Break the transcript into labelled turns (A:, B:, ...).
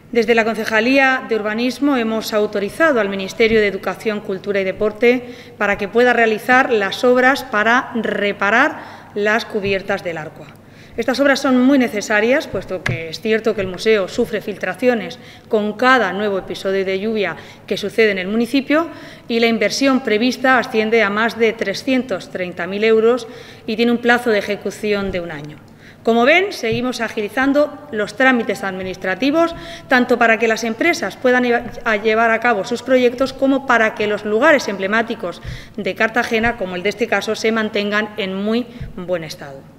A: Desde la Concejalía de Urbanismo hemos autorizado al Ministerio de Educación, Cultura y Deporte para que pueda realizar las obras para reparar las cubiertas del Arqua. Estas obras son muy necesarias, puesto que es cierto que el museo sufre filtraciones con cada nuevo episodio de lluvia que sucede en el municipio y la inversión prevista asciende a más de 330.000 euros y tiene un plazo de ejecución de 1 año. Como ven, seguimos agilizando los trámites administrativos, tanto para que las empresas puedan llevar a cabo sus proyectos como para que los lugares emblemáticos de Cartagena, como el de este caso, se mantengan en muy buen estado.